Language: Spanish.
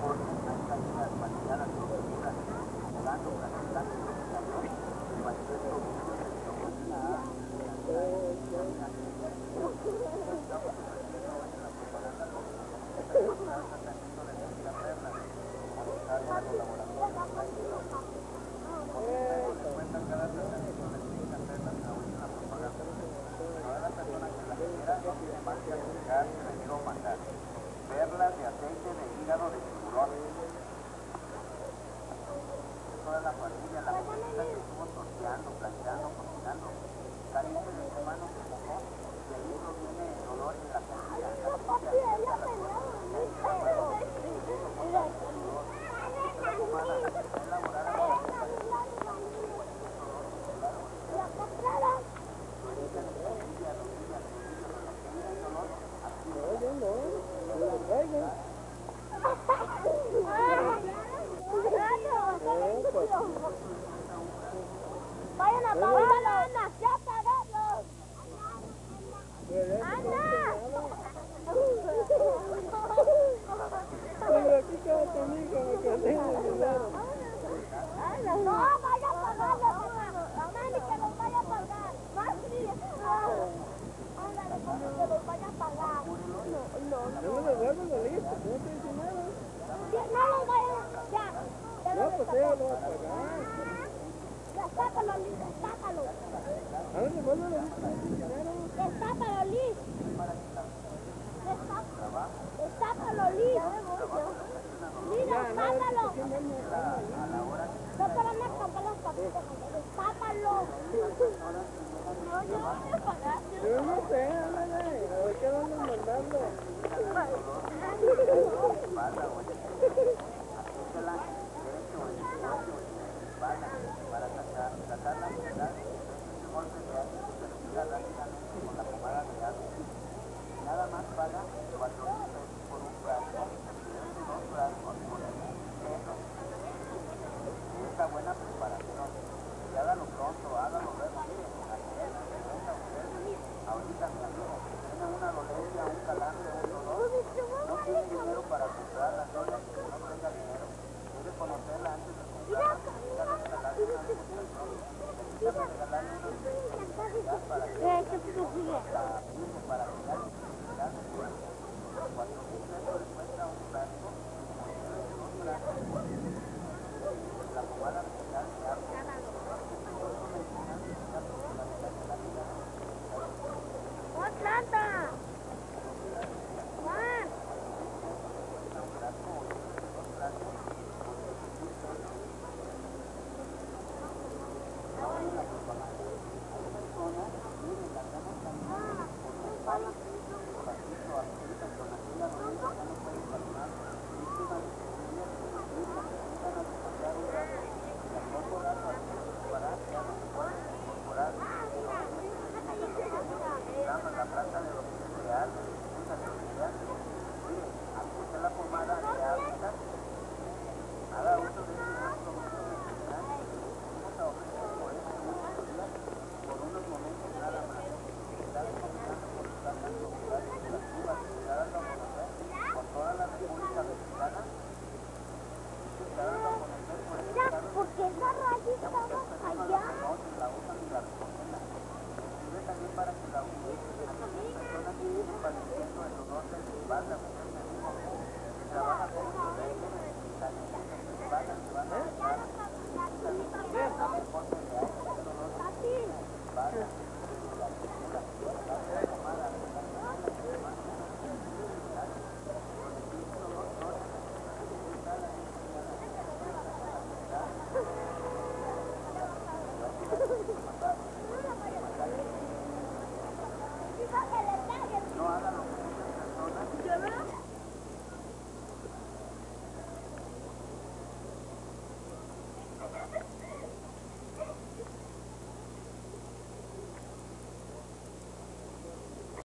Perlas de aceite de hígado de tiburón. Toda la cuadrilla, la cocina que estuvo torteando, planchando, cocinando. Caliente de su mano se mojó y ahí proviene el olor de la comida. Vayan a apagarlo, Ana, ya apagalo. Ana. Pero aquí queda tu hijo, me quedé en el lugar. No, vaya a apagarlo, Mami, que los vaya a apagar. Mami. Ándale, mami, que los vaya a apagar. No me devuelvo la lista, no te dice nada. No los vayan, ya. No, pues ella lo va a pagar. Ya, sácalo, Liz, sácalo. A ver, devuelve la lista de dinero. Destápalo, Liz. Destápalo, Liz. Liz, destápalo. No te van a escapar las papitas. Destápalo. No, yo no voy a pagar. Yo no sé, ándale, a ver qué vamos mandando.